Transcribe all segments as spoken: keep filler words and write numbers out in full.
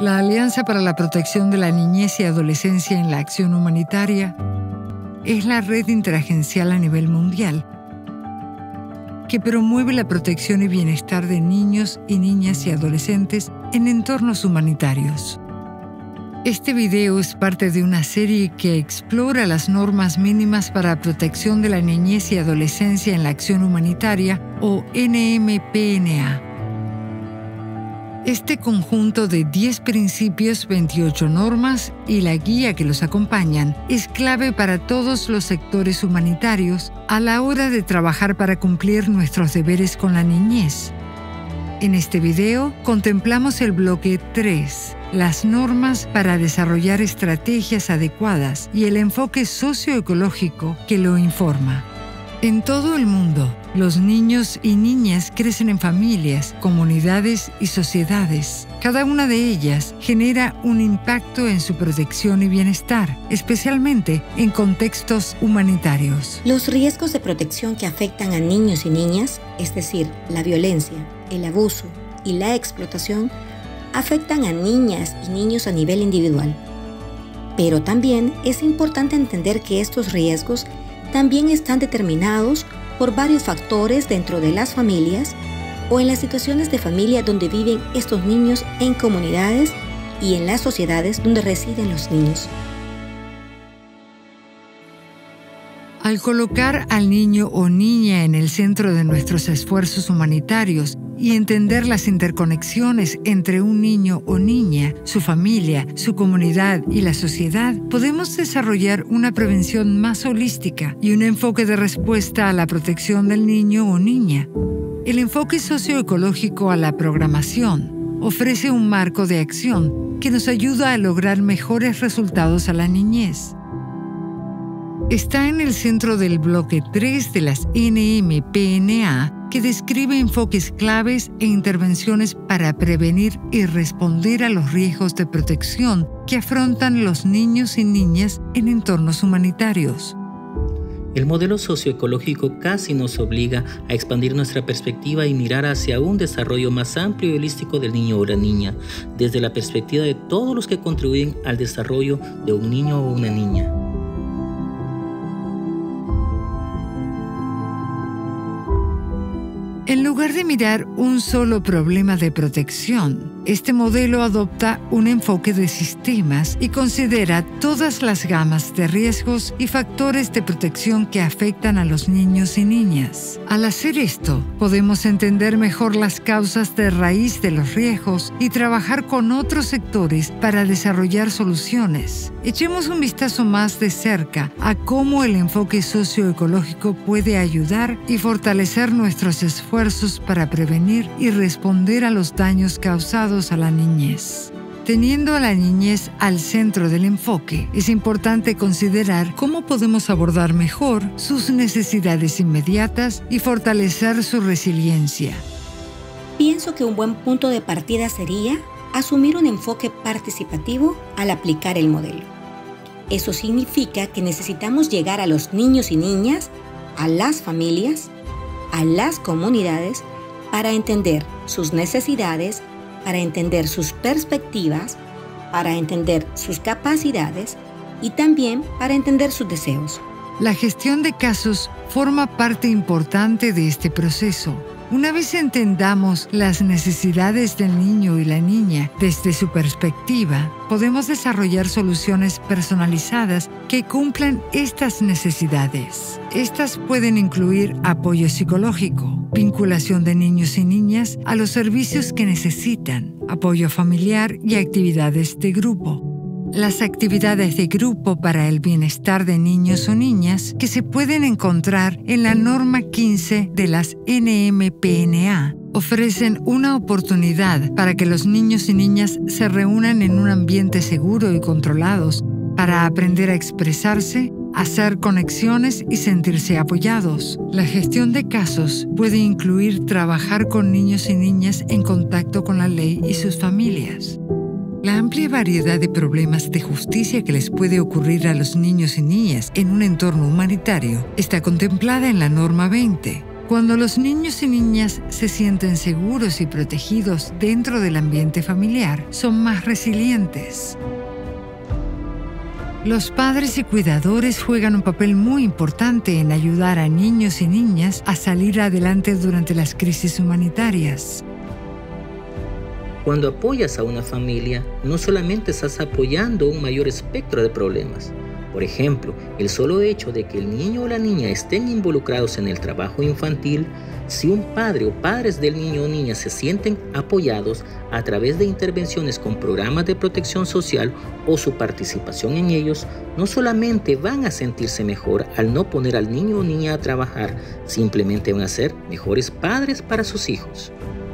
La Alianza para la Protección de la Niñez y Adolescencia en la Acción Humanitaria es la red interagencial a nivel mundial que promueve la protección y bienestar de niños y niñas y adolescentes en entornos humanitarios. Este video es parte de una serie que explora las normas mínimas para protección de la niñez y adolescencia en la acción humanitaria, o N M P N A. Este conjunto de diez principios, veintiocho normas y la guía que los acompañan es clave para todos los sectores humanitarios a la hora de trabajar para cumplir nuestros deberes con la niñez. En este video contemplamos el bloque tres, las normas para desarrollar estrategias adecuadas y el enfoque socioecológico que lo informa. En todo el mundo, los niños y niñas crecen en familias, comunidades y sociedades. Cada una de ellas genera un impacto en su protección y bienestar, especialmente en contextos humanitarios. Los riesgos de protección que afectan a niños y niñas, es decir, la violencia, el abuso y la explotación, afectan a niñas y niños a nivel individual. Pero también es importante entender que estos riesgos también están determinados por varios factores dentro de las familias o en las situaciones de familia donde viven estos niños, en comunidades y en las sociedades donde residen los niños. Al colocar al niño o niña en el centro de nuestros esfuerzos humanitarios y entender las interconexiones entre un niño o niña, su familia, su comunidad y la sociedad, podemos desarrollar una prevención más holística y un enfoque de respuesta a la protección del niño o niña. El enfoque socioecológico a la programación ofrece un marco de acción que nos ayuda a lograr mejores resultados a la niñez. Está en el centro del bloque tres de las N M P N A, que describe enfoques claves e intervenciones para prevenir y responder a los riesgos de protección que afrontan los niños y niñas en entornos humanitarios. El modelo socioecológico casi nos obliga a expandir nuestra perspectiva y mirar hacia un desarrollo más amplio y holístico del niño o la niña, desde la perspectiva de todos los que contribuyen al desarrollo de un niño o una niña. En lugar de mirar un solo problema de protección, este modelo adopta un enfoque de sistemas y considera todas las gamas de riesgos y factores de protección que afectan a los niños y niñas. Al hacer esto, podemos entender mejor las causas de raíz de los riesgos y trabajar con otros sectores para desarrollar soluciones. Echemos un vistazo más de cerca a cómo el enfoque socioecológico puede ayudar y fortalecer nuestros esfuerzos para prevenir y responder a los daños causados a la niñez. Teniendo a la niñez al centro del enfoque, es importante considerar cómo podemos abordar mejor sus necesidades inmediatas y fortalecer su resiliencia. Pienso que un buen punto de partida sería asumir un enfoque participativo al aplicar el modelo. Eso significa que necesitamos llegar a los niños y niñas, a las familias, a las comunidades, para entender sus necesidades, para entender sus perspectivas, para entender sus capacidades y también para entender sus deseos. La gestión de casos forma parte importante de este proceso. Una vez entendamos las necesidades del niño y la niña desde su perspectiva, podemos desarrollar soluciones personalizadas que cumplan estas necesidades. Estas pueden incluir apoyo psicológico, vinculación de niños y niñas a los servicios que necesitan, apoyo familiar y actividades de grupo. Las actividades de grupo para el bienestar de niños o niñas que se pueden encontrar en la norma quince de las N M P N A ofrecen una oportunidad para que los niños y niñas se reúnan en un ambiente seguro y controlados para aprender a expresarse, hacer conexiones y sentirse apoyados. La gestión de casos puede incluir trabajar con niños y niñas en contacto con la ley y sus familias. La amplia variedad de problemas de justicia que les puede ocurrir a los niños y niñas en un entorno humanitario está contemplada en la norma veinte. Cuando los niños y niñas se sienten seguros y protegidos dentro del ambiente familiar, son más resilientes. Los padres y cuidadores juegan un papel muy importante en ayudar a niños y niñas a salir adelante durante las crisis humanitarias. Cuando apoyas a una familia, no solamente estás apoyando un mayor espectro de problemas. Por ejemplo, el solo hecho de que el niño o la niña estén involucrados en el trabajo infantil, si un padre o padres del niño o niña se sienten apoyados a través de intervenciones con programas de protección social o su participación en ellos, no solamente van a sentirse mejor al no poner al niño o niña a trabajar, simplemente van a ser mejores padres para sus hijos.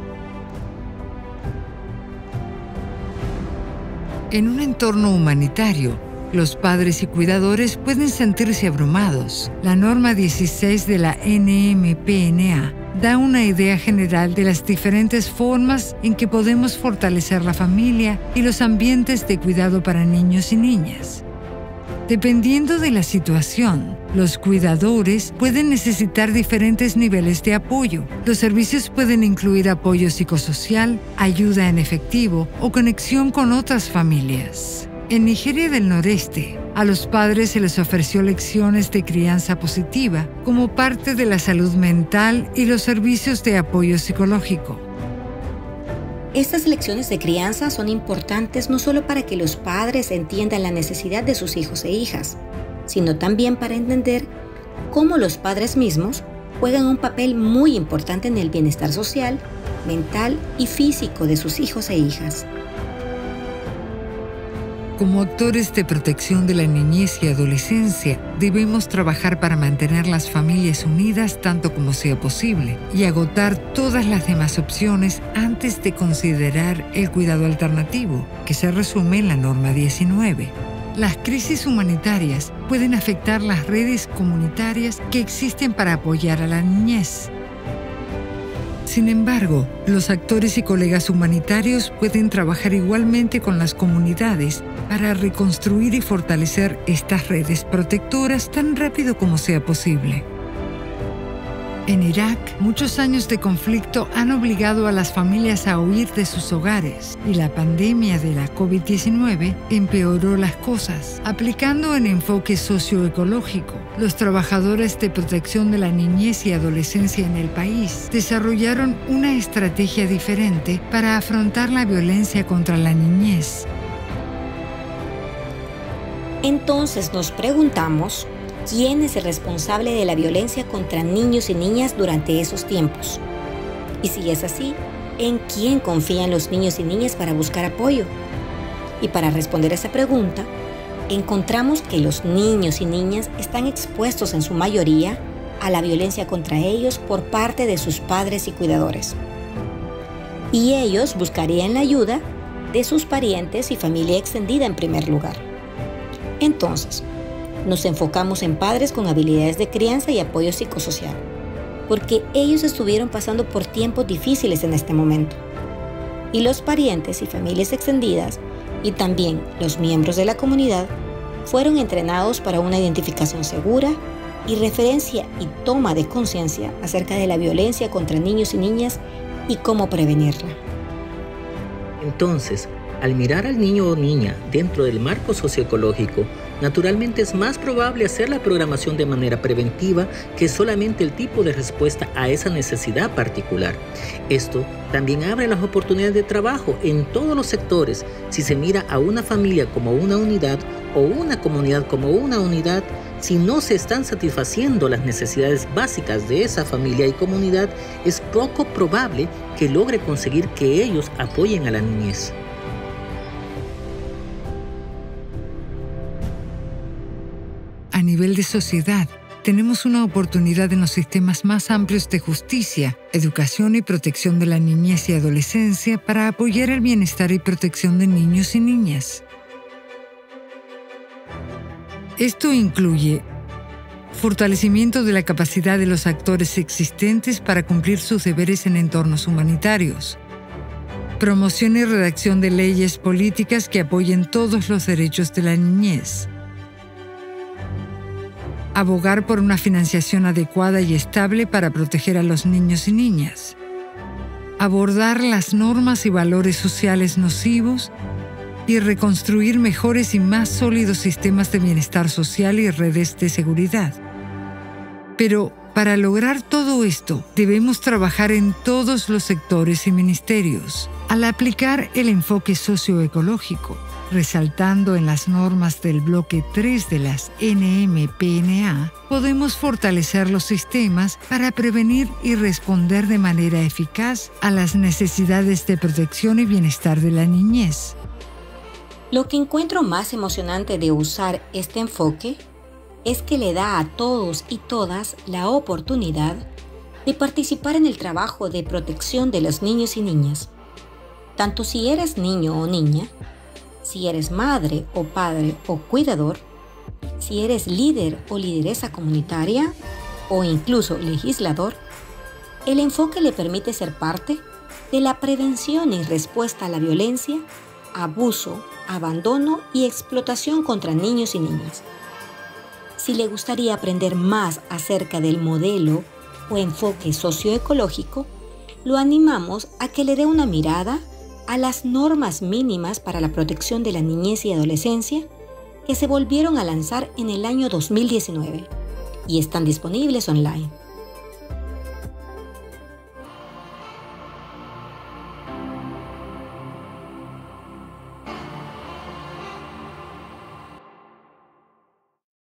En un entorno humanitario, los padres y cuidadores pueden sentirse abrumados. La norma dieciséis de la N M P N A da una idea general de las diferentes formas en que podemos fortalecer la familia y los ambientes de cuidado para niños y niñas. Dependiendo de la situación, los cuidadores pueden necesitar diferentes niveles de apoyo. Los servicios pueden incluir apoyo psicosocial, ayuda en efectivo o conexión con otras familias. En Nigeria del Noreste, a los padres se les ofreció lecciones de crianza positiva como parte de la salud mental y los servicios de apoyo psicológico. Estas lecciones de crianza son importantes no solo para que los padres entiendan la necesidad de sus hijos e hijas, sino también para entender cómo los padres mismos juegan un papel muy importante en el bienestar social, mental y físico de sus hijos e hijas. Como actores de protección de la niñez y adolescencia, debemos trabajar para mantener las familias unidas tanto como sea posible y agotar todas las demás opciones antes de considerar el cuidado alternativo, que se resume en la norma diecinueve. Las crisis humanitarias pueden afectar las redes comunitarias que existen para apoyar a la niñez. Sin embargo, los actores y colegas humanitarios pueden trabajar igualmente con las comunidades para reconstruir y fortalecer estas redes protectoras tan rápido como sea posible. En Irak, muchos años de conflicto han obligado a las familias a huir de sus hogares y la pandemia de la COVID diecinueve empeoró las cosas. Aplicando un enfoque socioecológico, los trabajadores de protección de la niñez y adolescencia en el país desarrollaron una estrategia diferente para afrontar la violencia contra la niñez. Entonces nos preguntamos, ¿quién es el responsable de la violencia contra niños y niñas durante esos tiempos? Y si es así, ¿en quién confían los niños y niñas para buscar apoyo? Y para responder a esa pregunta, encontramos que los niños y niñas están expuestos en su mayoría a la violencia contra ellos por parte de sus padres y cuidadores. Y ellos buscarían la ayuda de sus parientes y familia extendida en primer lugar. Entonces, nos enfocamos en padres con habilidades de crianza y apoyo psicosocial, porque ellos estuvieron pasando por tiempos difíciles en este momento. Y los parientes y familias extendidas, y también los miembros de la comunidad, fueron entrenados para una identificación segura y referencia y toma de conciencia acerca de la violencia contra niños y niñas y cómo prevenirla. Entonces, al mirar al niño o niña dentro del marco socioecológico, naturalmente es más probable hacer la programación de manera preventiva que solamente el tipo de respuesta a esa necesidad particular. Esto también abre las oportunidades de trabajo en todos los sectores. Si se mira a una familia como una unidad o una comunidad como una unidad, si no se están satisfaciendo las necesidades básicas de esa familia y comunidad, es poco probable que logre conseguir que ellos apoyen a la niñez. A nivel de sociedad, tenemos una oportunidad en los sistemas más amplios de justicia, educación y protección de la niñez y adolescencia para apoyar el bienestar y protección de niños y niñas. Esto incluye fortalecimiento de la capacidad de los actores existentes para cumplir sus deberes en entornos humanitarios, promoción y redacción de leyes políticas que apoyen todos los derechos de la niñez, abogar por una financiación adecuada y estable para proteger a los niños y niñas, abordar las normas y valores sociales nocivos y reconstruir mejores y más sólidos sistemas de bienestar social y redes de seguridad. Pero para lograr todo esto, debemos trabajar en todos los sectores y ministerios, al aplicar el enfoque socioecológico, resaltando en las normas del bloque tres de las N M P N A, podemos fortalecer los sistemas para prevenir y responder de manera eficaz a las necesidades de protección y bienestar de la niñez. Lo que encuentro más emocionante de usar este enfoque es que le da a todos y todas la oportunidad de participar en el trabajo de protección de los niños y niñas. Tanto si eres niño o niña, si eres madre o padre o cuidador, si eres líder o lideresa comunitaria o incluso legislador, el enfoque le permite ser parte de la prevención y respuesta a la violencia, abuso, abandono y explotación contra niños y niñas. Si le gustaría aprender más acerca del modelo o enfoque socioecológico, lo animamos a que le dé una mirada a las normas mínimas para la protección de la niñez y adolescencia que se volvieron a lanzar en el año dos mil diecinueve y están disponibles online.